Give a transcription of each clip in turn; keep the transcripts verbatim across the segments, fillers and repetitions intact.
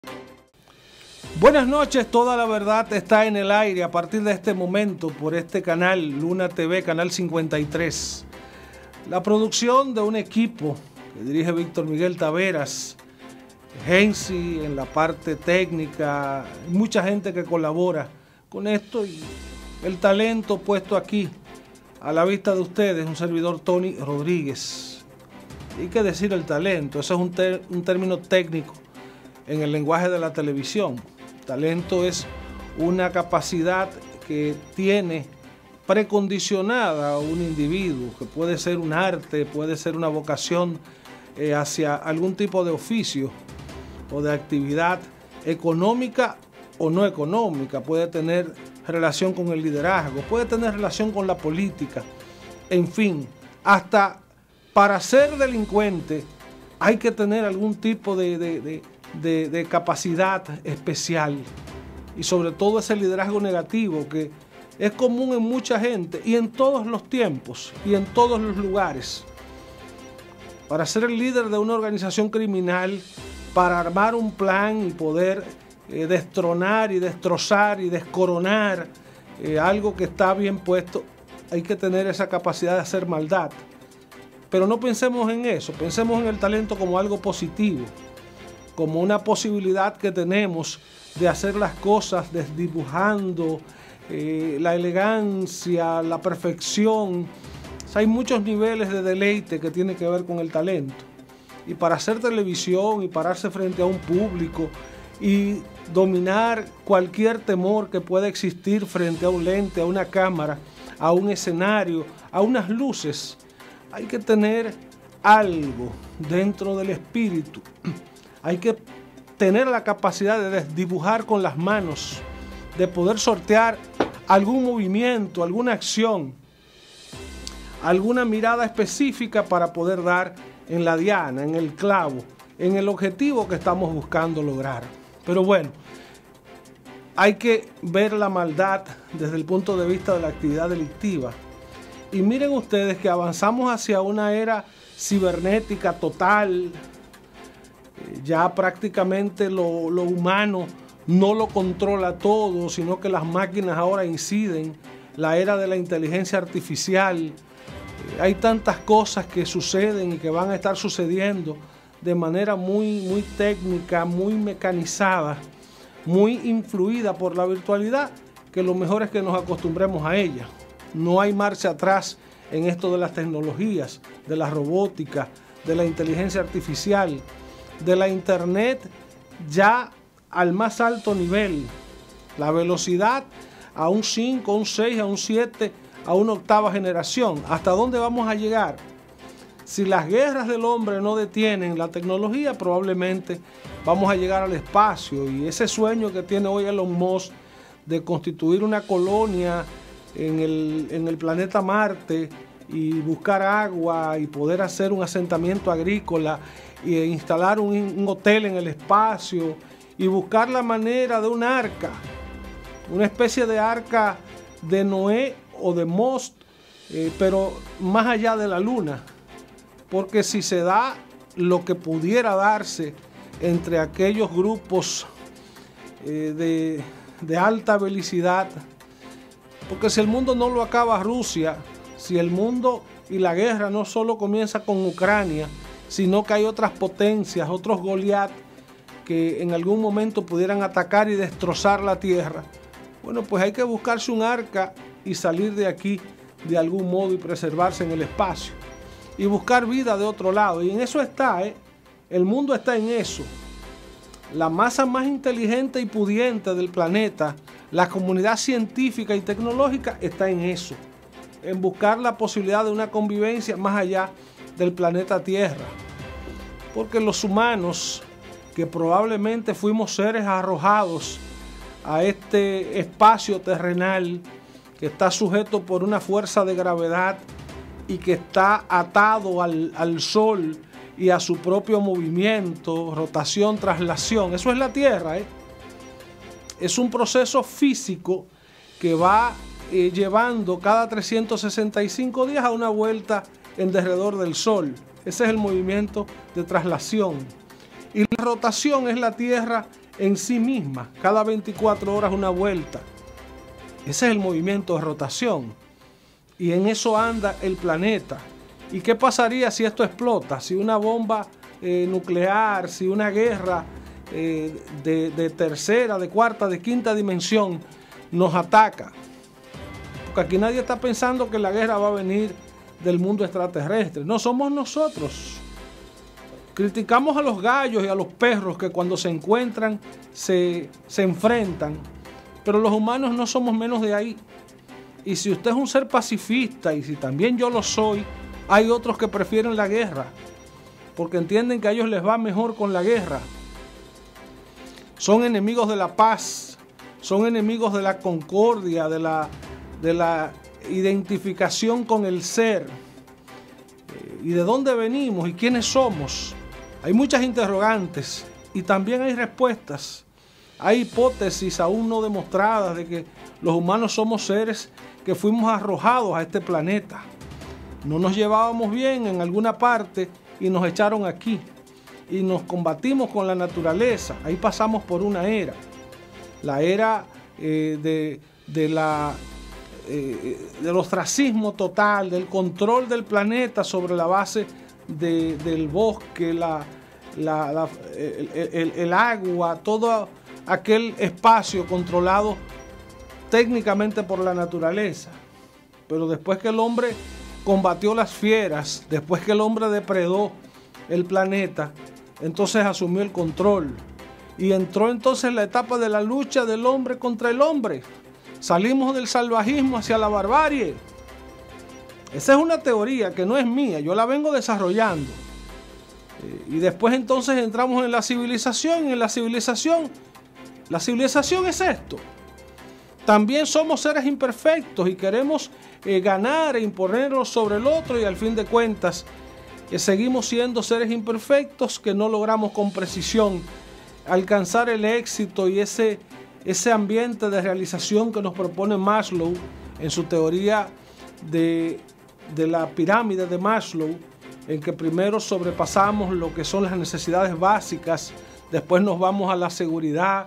Buenas noches, toda la verdad está en el aire a partir de este momento por este canal, Luna T V, canal cincuenta y tres. La producción de un equipo que dirige Víctor Miguel Taveras, Gensi en la parte técnica, mucha gente que colabora con esto y el talento puesto aquí a la vista de ustedes, un servidor Tony Rodríguez. ¿Y qué decir el talento? Eso es un, ter un término técnico en el lenguaje de la televisión. Talento es una capacidad que tiene precondicionada a un individuo, que puede ser un arte, puede ser una vocación eh, hacia algún tipo de oficio o de actividad económica o no económica, puede tener relación con el liderazgo, puede tener relación con la política, en fin, hasta para ser delincuente hay que tener algún tipo de, de, de, de, de capacidad especial y sobre todo ese liderazgo negativo que es común en mucha gente y en todos los tiempos y en todos los lugares. Para ser el líder de una organización criminal, para armar un plan y poder eh, destronar y destrozar y descoronar eh, algo que está bien puesto, hay que tener esa capacidad de hacer maldad. Pero no pensemos en eso, pensemos en el talento como algo positivo, como una posibilidad que tenemos de hacer las cosas desdibujando eh, la elegancia, la perfección. O sea, hay muchos niveles de deleite que tienen que ver con el talento. Y para hacer televisión y pararse frente a un público y dominar cualquier temor que pueda existir frente a un lente, a una cámara, a un escenario, a unas luces, hay que tener algo dentro del espíritu. Hay que tener la capacidad de desdibujar con las manos, de poder sortear algún movimiento, alguna acción, alguna mirada específica para poder dar en la diana, en el clavo, en el objetivo que estamos buscando lograr. Pero bueno, hay que ver la maldad desde el punto de vista de la actividad delictiva. Y miren ustedes que avanzamos hacia una era cibernética total. Ya prácticamente lo, lo humano no lo controla todo, sino que las máquinas ahora inciden. La era de la inteligencia artificial. Hay tantas cosas que suceden y que van a estar sucediendo de manera muy, muy técnica, muy mecanizada, muy influida por la virtualidad, que lo mejor es que nos acostumbremos a ella. No hay marcha atrás en esto de las tecnologías, de la robótica, de la inteligencia artificial, de la internet ya al más alto nivel. La velocidad a un cinco, a un seis, a un siete, a una octava generación. ¿Hasta dónde vamos a llegar? Si las guerras del hombre no detienen la tecnología, probablemente vamos a llegar al espacio. Y ese sueño que tiene hoy Elon Musk de constituir una colonia en el, en el planeta Marte y buscar agua y poder hacer un asentamiento agrícola e instalar un, un hotel en el espacio y buscar la manera de un arca, una especie de arca de Noé o de Most, eh, pero más allá de la luna, porque si se da lo que pudiera darse entre aquellos grupos eh, de, de alta velocidad, porque si el mundo no lo acaba Rusia, si el mundo y la guerra no solo comienza con Ucrania, sino que hay otras potencias, otros Goliat que en algún momento pudieran atacar y destrozar la tierra, bueno, pues hay que buscarse un arca y salir de aquí de algún modo y preservarse en el espacio y buscar vida de otro lado. Y en eso está, ¿eh? El mundo está en eso. La masa más inteligente y pudiente del planeta, la comunidad científica y tecnológica está en eso, en buscar la posibilidad de una convivencia más allá del planeta Tierra. Porque los humanos, que probablemente fuimos seres arrojados a este espacio terrenal que está sujeto por una fuerza de gravedad y que está atado al, al sol y a su propio movimiento, rotación, traslación. Eso es la Tierra, ¿eh? Es un proceso físico que va eh, llevando cada trescientos sesenta y cinco días a una vuelta en derredor del Sol. Ese es el movimiento de traslación. Y la rotación es la Tierra en sí misma, cada veinticuatro horas una vuelta. Ese es el movimiento de rotación. Y en eso anda el planeta. ¿Y qué pasaría si esto explota? Si una bomba eh, nuclear, si una guerra eh, de, de tercera, de cuarta, de quinta dimensión nos ataca. Porque aquí nadie está pensando que la guerra va a venir del mundo extraterrestre. No, somos nosotros. Criticamos a los gallos y a los perros que cuando se encuentran se, se enfrentan. Pero los humanos no somos menos de ahí. Y si usted es un ser pacifista, y si también yo lo soy, hay otros que prefieren la guerra, porque entienden que a ellos les va mejor con la guerra. Son enemigos de la paz, son enemigos de la concordia, de la, de la identificación con el ser. ¿Y de dónde venimos y quiénes somos? Hay muchas interrogantes y también hay respuestas. Hay hipótesis aún no demostradas de que los humanos somos seres que fuimos arrojados a este planeta. No nos llevábamos bien en alguna parte y nos echaron aquí. Y nos combatimos con la naturaleza. Ahí pasamos por una era. La era eh, de, de la, eh, del ostracismo total, del control del planeta sobre la base de, del bosque, la, la, la, el, el, el agua, todo aquel espacio controlado técnicamente por la naturaleza. Pero después que el hombre combatió las fieras, después que el hombre depredó el planeta, entonces asumió el control y entró entonces la etapa de la lucha del hombre contra el hombre. Salimos del salvajismo hacia la barbarie. Esa es una teoría que no es mía, yo la vengo desarrollando. Y después entonces entramos en la civilización, y en la civilización, la civilización es esto. También somos seres imperfectos y queremos eh, ganar e imponernos sobre el otro, y al fin de cuentas eh, seguimos siendo seres imperfectos que no logramos con precisión alcanzar el éxito y ese, ese ambiente de realización que nos propone Maslow en su teoría de, de la pirámide de Maslow, en que primero sobrepasamos lo que son las necesidades básicas, después nos vamos a la seguridad,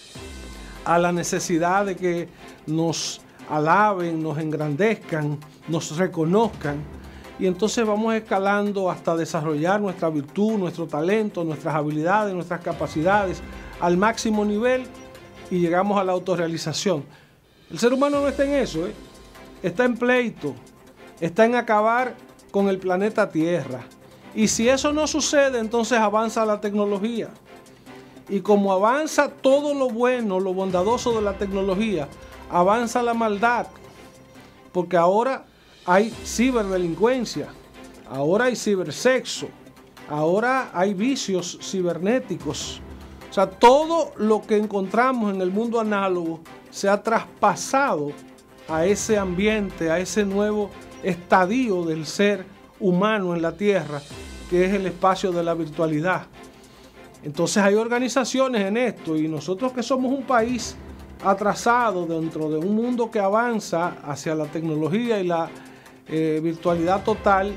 a la necesidad de que nos alaben, nos engrandezcan, nos reconozcan, y entonces vamos escalando hasta desarrollar nuestra virtud, nuestro talento, nuestras habilidades, nuestras capacidades al máximo nivel, y llegamos a la autorrealización. El ser humano no está en eso, ¿eh? Está en pleito, está en acabar con el planeta Tierra, y si eso no sucede, entonces avanza la tecnología. Y como avanza todo lo bueno, lo bondadoso de la tecnología, avanza la maldad. Porque ahora hay ciberdelincuencia, ahora hay cibersexo, ahora hay vicios cibernéticos. O sea, todo lo que encontramos en el mundo análogo se ha traspasado a ese ambiente, a ese nuevo estadio del ser humano en la Tierra, que es el espacio de la virtualidad. Entonces hay organizaciones en esto, y nosotros que somos un país atrasado dentro de un mundo que avanza hacia la tecnología y la eh, virtualidad total,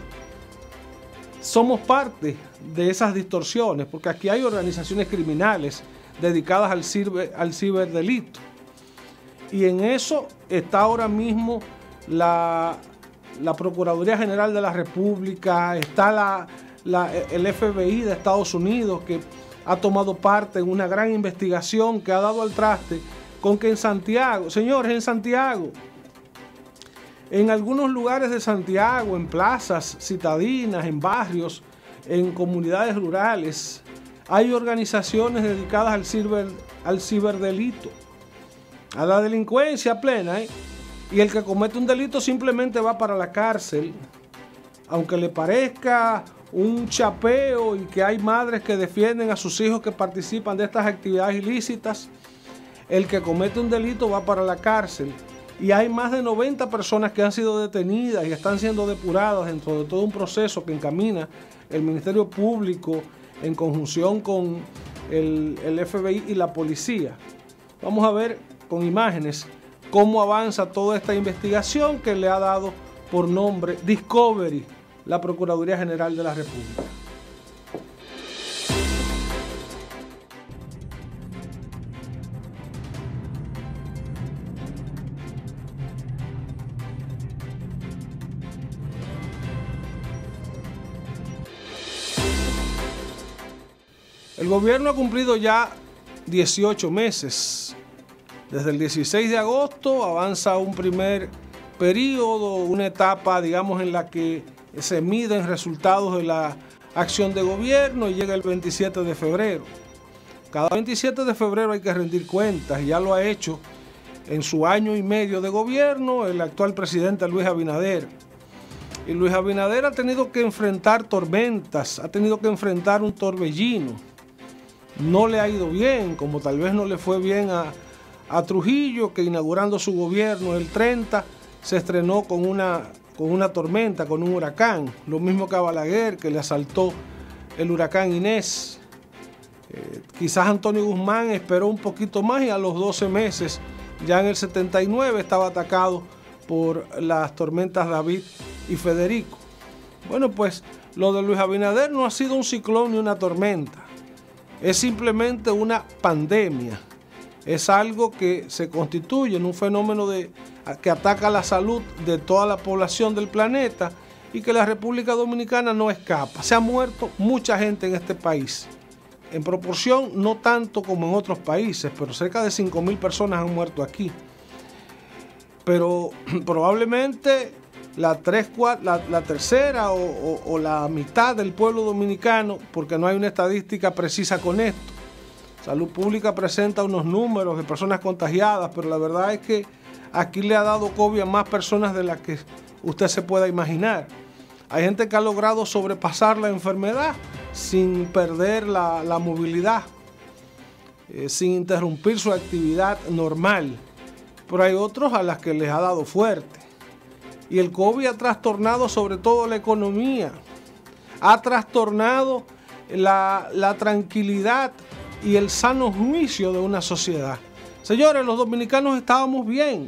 somos parte de esas distorsiones, porque aquí hay organizaciones criminales dedicadas al, ciber, al ciberdelito, y en eso está ahora mismo la, la Procuraduría General de la República, está la, la, el F B I de Estados Unidos, que ha tomado parte en una gran investigación que ha dado al traste con que en Santiago, señores, en Santiago, en algunos lugares de Santiago, en plazas citadinas, en barrios, en comunidades rurales, hay organizaciones dedicadas al, ciber, al ciberdelito, a la delincuencia plena, ¿eh? Y el que comete un delito simplemente va para la cárcel, aunque le parezca un chapeo y que hay madres que defienden a sus hijos que participan de estas actividades ilícitas. El que comete un delito va para la cárcel, y hay más de noventa personas que han sido detenidas y están siendo depuradas dentro de todo un proceso que encamina el Ministerio Público en conjunción con el, el F B I y la policía. Vamos a ver con imágenes cómo avanza toda esta investigación que le ha dado por nombre Discovery la Procuraduría General de la República. El gobierno ha cumplido ya dieciocho meses. Desde el dieciséis de agosto avanza un primer periodo, una etapa, digamos, en la que se miden resultados de la acción de gobierno y llega el veintisiete de febrero. Cada veintisiete de febrero hay que rendir cuentas y ya lo ha hecho en su año y medio de gobierno el actual presidente Luis Abinader. Y Luis Abinader ha tenido que enfrentar tormentas, ha tenido que enfrentar un torbellino. No le ha ido bien, como tal vez no le fue bien a, a Trujillo, que inaugurando su gobierno el treinta se estrenó con una, con una tormenta, con un huracán. Lo mismo que a Balaguer, que le asaltó el huracán Inés. Eh, quizás Antonio Guzmán esperó un poquito más y a los doce meses, ya en el setenta y nueve, estaba atacado por las tormentas David y Federico. Bueno, pues lo de Luis Abinader no ha sido un ciclón ni una tormenta. Es simplemente una pandemia. Es algo que se constituye en un fenómeno de, que ataca la salud de toda la población del planeta y que la República Dominicana no escapa. Se ha muerto mucha gente en este país. En proporción, no tanto como en otros países, pero cerca de cinco mil personas han muerto aquí. Pero probablemente la, tres, cuatro, la, la tercera o, o, o la mitad del pueblo dominicano, porque no hay una estadística precisa con esto. Salud Pública presenta unos números de personas contagiadas, pero la verdad es que aquí le ha dado COVID a más personas de las que usted se pueda imaginar. Hay gente que ha logrado sobrepasar la enfermedad sin perder la, la movilidad, eh, sin interrumpir su actividad normal. Pero hay otros a las que les ha dado fuerte. Y el COVID ha trastornado sobre todo la economía, ha trastornado la, la tranquilidad y el sano juicio de una sociedad. Señores, los dominicanos estábamos bien.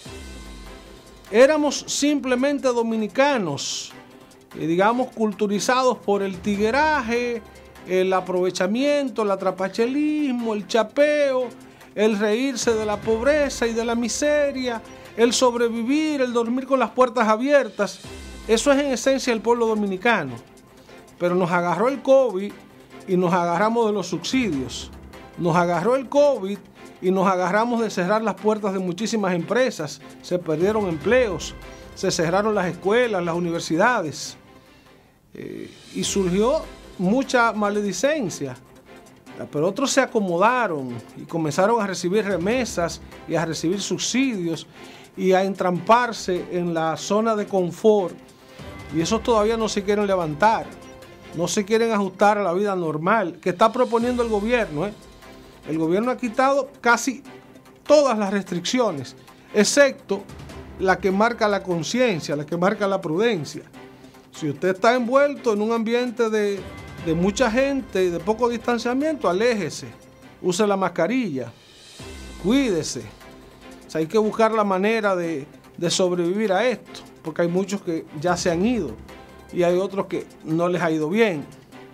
Éramos simplemente dominicanos, eh, digamos, culturizados por el tigueraje, el aprovechamiento, el atrapachelismo, el chapeo, el reírse de la pobreza y de la miseria, el sobrevivir, el dormir con las puertas abiertas. Eso es en esencia el pueblo dominicano. Pero nos agarró el COVID y nos agarramos de los subsidios. Nos agarró el COVID y nos agarramos de cerrar las puertas de muchísimas empresas. Se perdieron empleos, se cerraron las escuelas, las universidades. Eh, y surgió mucha maledicencia. Pero otros se acomodaron y comenzaron a recibir remesas y a recibir subsidios y a entramparse en la zona de confort. Y esos todavía no se quieren levantar, no se quieren ajustar a la vida normal que está proponiendo el gobierno. ¿eh? El gobierno ha quitado casi todas las restricciones, excepto la que marca la conciencia, la que marca la prudencia. Si usted está envuelto en un ambiente de, de mucha gente y de poco distanciamiento, aléjese, use la mascarilla, cuídese. O sea, hay que buscar la manera de, de sobrevivir a esto, porque hay muchos que ya se han ido y hay otros que no les ha ido bien.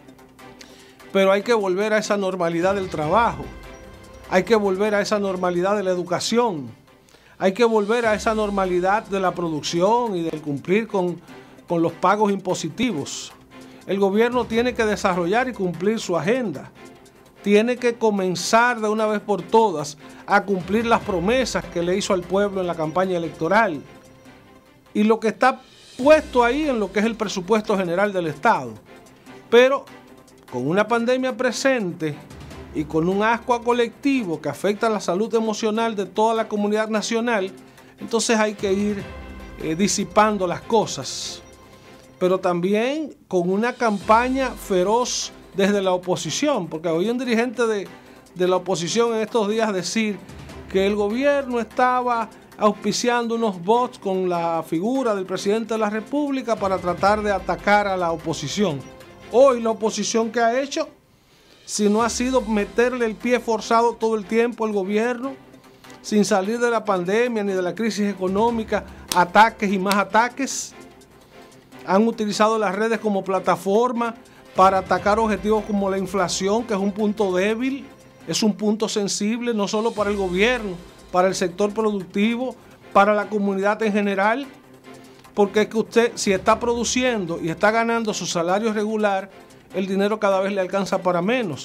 Pero hay que volver a esa normalidad del trabajo, hay que volver a esa normalidad de la educación, hay que volver a esa normalidad de la producción y del cumplir con, con los pagos impositivos. El gobierno tiene que desarrollar y cumplir su agenda. Tiene que comenzar de una vez por todas a cumplir las promesas que le hizo al pueblo en la campaña electoral. Y lo que está puesto ahí en lo que es el presupuesto general del Estado. Pero con una pandemia presente y con un asco colectivo que afecta a la salud emocional de toda la comunidad nacional, entonces hay que ir eh, disipando las cosas. Pero también con una campaña feroz desde la oposición, porque oí un dirigente de, de la oposición en estos días decir que el gobierno estaba auspiciando unos bots con la figura del presidente de la República para tratar de atacar a la oposición. Hoy la oposición, ¿qué ha hecho? Si no ha sido meterle el pie forzado todo el tiempo al gobierno, sin salir de la pandemia ni de la crisis económica, ataques y más ataques. Han utilizado las redes como plataforma para atacar objetivos como la inflación, que es un punto débil, es un punto sensible, no solo para el gobierno, para el sector productivo, para la comunidad en general, porque es que usted, si está produciendo y está ganando su salario regular, el dinero cada vez le alcanza para menos,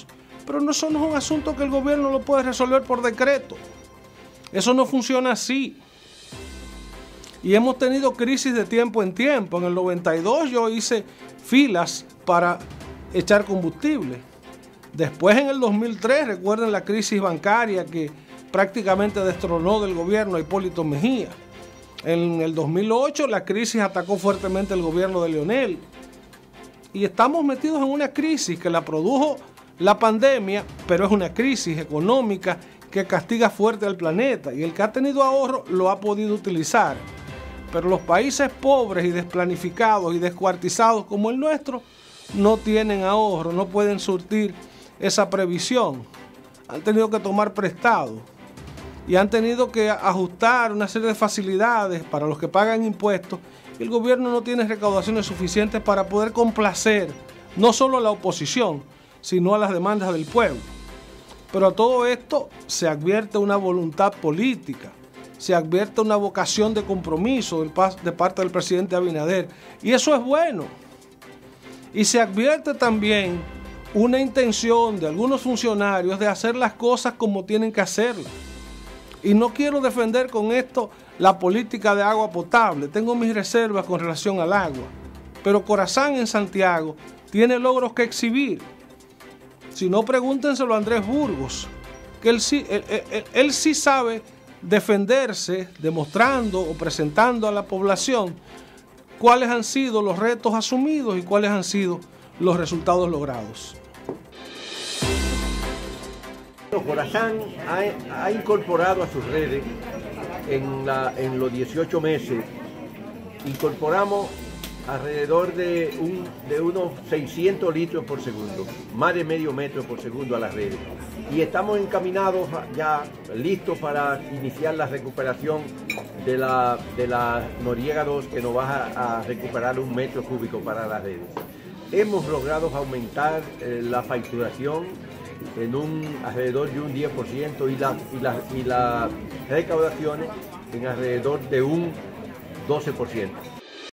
Pero no, eso no es un asunto que el gobierno lo puede resolver por decreto. Eso no funciona así. Y hemos tenido crisis de tiempo en tiempo. En el noventa y dos yo hice filas para echar combustible. Después en el dos mil tres, recuerden la crisis bancaria que prácticamente destronó del gobierno a Hipólito Mejía. En el dos mil ocho la crisis atacó fuertemente el gobierno de Leonel. Y estamos metidos en una crisis que la produjo la pandemia, pero es una crisis económica que castiga fuerte al planeta. Y el que ha tenido ahorro lo ha podido utilizar. Pero los países pobres y desplanificados y descuartizados como el nuestro no tienen ahorro, no pueden surtir esa previsión. Han tenido que tomar prestado y han tenido que ajustar una serie de facilidades para los que pagan impuestos. Y el gobierno no tiene recaudaciones suficientes para poder complacer no solo a la oposición, sino a las demandas del pueblo. Pero a todo esto se advierte una voluntad política, se advierte una vocación de compromiso de parte del presidente Abinader. Y eso es bueno. Y se advierte también una intención de algunos funcionarios de hacer las cosas como tienen que hacerlas. Y no quiero defender con esto la política de agua potable. Tengo mis reservas con relación al agua. Pero Corazán en Santiago tiene logros que exhibir. Si no, pregúntenselo a Andrés Burgos, que él sí, él, él, él sí sabe defenderse, demostrando o presentando a la población cuáles han sido los retos asumidos y cuáles han sido los resultados logrados. Corazán ha, ha incorporado a sus redes en, la, en los dieciocho meses, incorporamos alrededor de, un, de unos seiscientos litros por segundo, más de medio metro por segundo a las redes. Y estamos encaminados ya, listos para iniciar la recuperación de la, de la Noriega dos, que nos va a, a recuperar un metro cúbico para las redes. Hemos logrado aumentar eh, la facturación en un alrededor de un diez por ciento y las y la, y la recaudaciones en alrededor de un doce por ciento.